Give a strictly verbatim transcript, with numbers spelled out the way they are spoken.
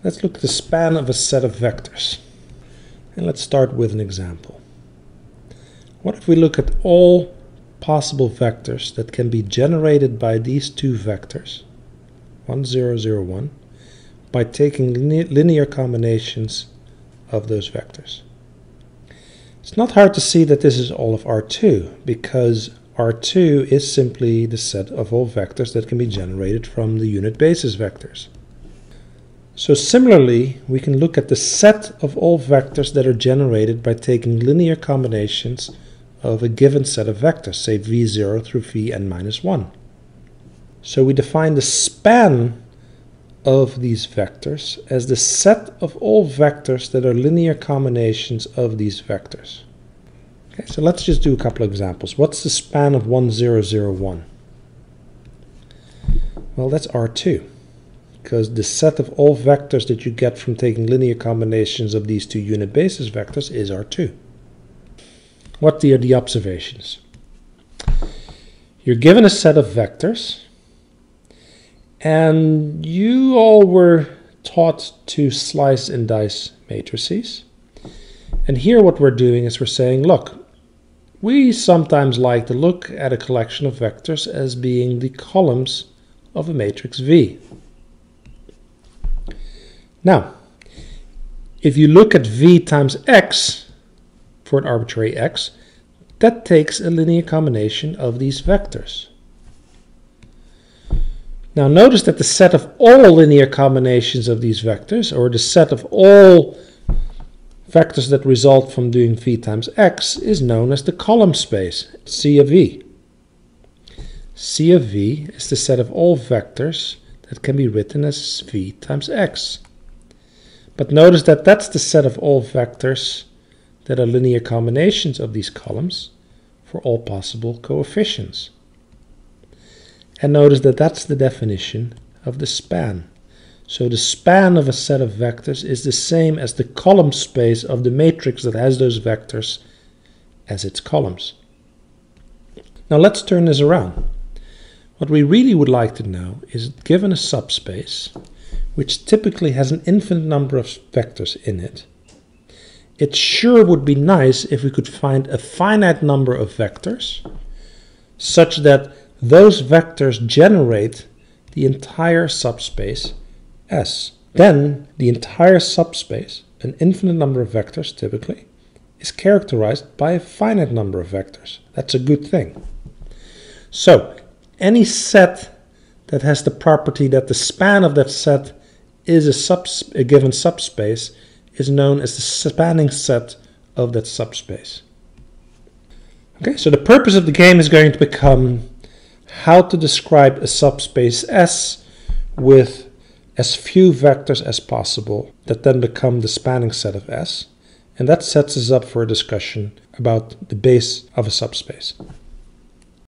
Let's look at the span of a set of vectors. And let's start with an example. What if we look at all possible vectors that can be generated by these two vectors, one, zero, zero, one, by taking linear combinations of those vectors? It's not hard to see that this is all of R two, because R two is simply the set of all vectors that can be generated from the unit basis vectors. So similarly, we can look at the set of all vectors that are generated by taking linear combinations of a given set of vectors, say v zero through vn minus one. So we define the span of these vectors as the set of all vectors that are linear combinations of these vectors. Okay, so let's just do a couple of examples. What's the span of one, zero, zero, one? Well, that's R two, because the set of all vectors that you get from taking linear combinations of these two unit basis vectors is R two. What are the observations? You're given a set of vectors, and you all were taught to slice and dice matrices. And here what we're doing is we're saying, look, we sometimes like to look at a collection of vectors as being the columns of a matrix V. Now, if you look at V times X for an arbitrary X, that takes a linear combination of these vectors. Now notice that the set of all linear combinations of these vectors, or the set of all vectors that result from doing V times X, is known as the column space, C of V. C of V is the set of all vectors that can be written as V times X. But notice that that's the set of all vectors that are linear combinations of these columns for all possible coefficients. And notice that that's the definition of the span. So the span of a set of vectors is the same as the column space of the matrix that has those vectors as its columns. Now let's turn this around. What we really would like to know is, given a subspace, which typically has an infinite number of vectors in it, it sure would be nice if we could find a finite number of vectors such that those vectors generate the entire subspace S. Then the entire subspace, an infinite number of vectors typically, is characterized by a finite number of vectors. That's a good thing. So any set that has the property that the span of that set is a, subs a given subspace is known as the spanning set of that subspace. Okay, so the purpose of the game is going to become how to describe a subspace S with as few vectors as possible that then become the spanning set of S. And that sets us up for a discussion about the base of a subspace.